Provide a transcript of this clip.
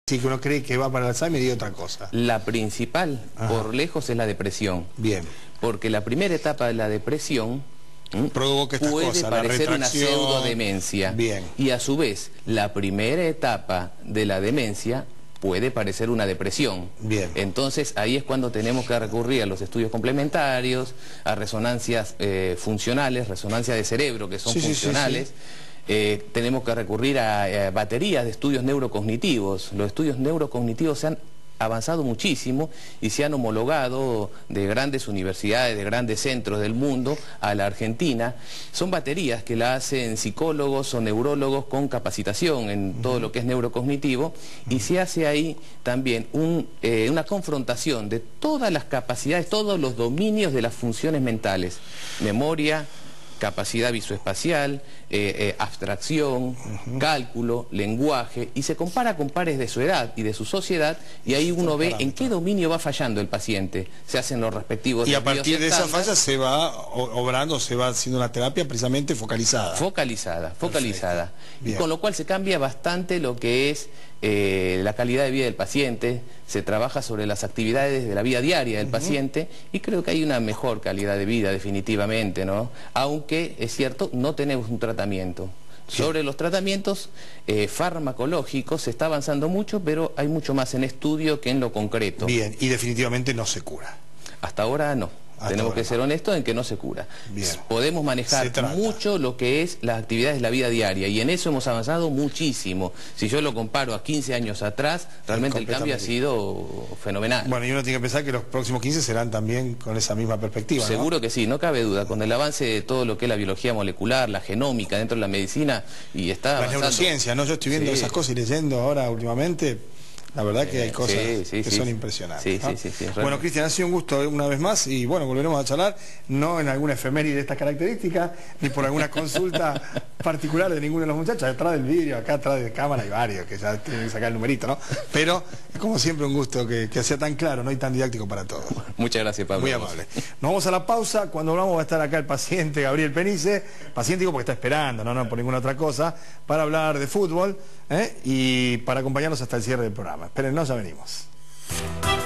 Sí, que uno cree que va para el Alzheimer y otra cosa. La principal, por lejos, es la depresión. Bien. Porque la primera etapa de la depresión provoca estas puede cosas, parecer la una retracción. pseudodemencia. Bien. Y a su vez, la primera etapa de la demencia puede parecer una depresión. Bien. Entonces ahí es cuando tenemos que recurrir a los estudios complementarios, a resonancias funcionales, resonancias de cerebro que son funcionales. Tenemos que recurrir a baterías de estudios neurocognitivos. Los estudios neurocognitivos se han avanzado muchísimo y se han homologado de grandes universidades, de grandes centros del mundo a la Argentina. Son baterías que la hacen psicólogos o neurólogos con capacitación en todo lo que es neurocognitivo, y se hace ahí también una confrontación de todas las capacidades, todos los dominios de las funciones mentales: memoria, capacidad visoespacial, abstracción, cálculo, lenguaje, y se compara con pares de su edad y de su sociedad, y ahí uno ve en qué dominio va fallando el paciente. Se hacen los respectivos... Y a partir de esa falla se va obrando, se va haciendo una terapia precisamente focalizada. Focalizada. Y con lo cual se cambia bastante lo que es la calidad de vida del paciente, se trabaja sobre las actividades de la vida diaria del paciente, y creo que hay una mejor calidad de vida definitivamente, ¿no? Aunque, es cierto, no tenemos un tratamiento. Sobre los tratamientos farmacológicos se está avanzando mucho, pero hay mucho más en estudio que en lo concreto. Bien, y definitivamente no se cura. Hasta ahora no. Tenemos que ser honestos en que no se cura. Bien. Podemos manejar mucho lo que es las actividades de la vida diaria, y en eso hemos avanzado muchísimo. Si yo lo comparo a 15 años atrás, realmente el cambio ha sido fenomenal. Bueno, y uno tiene que pensar que los próximos 15 serán también con esa misma perspectiva, ¿no? Seguro que sí, no cabe duda. Con el avance de todo lo que es la biología molecular, la genómica dentro de la medicina, y está la neurociencia, ¿no? Yo estoy viendo esas cosas y leyendo ahora últimamente. La verdad que hay cosas que son impresionantes. Bueno, Cristian, ha sido un gusto una vez más, y bueno, volveremos a charlar, no en alguna efeméride de estas características, ni por alguna consulta particular de ninguno de los muchachos. Detrás del vidrio, acá atrás de cámara hay varios que ya tienen que sacar el numerito, ¿no? Pero, como siempre, un gusto que sea tan claro, ¿no? Y tan didáctico para todos. Muchas gracias, Pablo. Muy amable. Nos vamos a la pausa. Cuando volvamos va a estar acá el paciente Gabriel Penice, paciente digo porque está esperando, no por ninguna otra cosa, para hablar de fútbol, y para acompañarnos hasta el cierre del programa. Espérennos, ya venimos.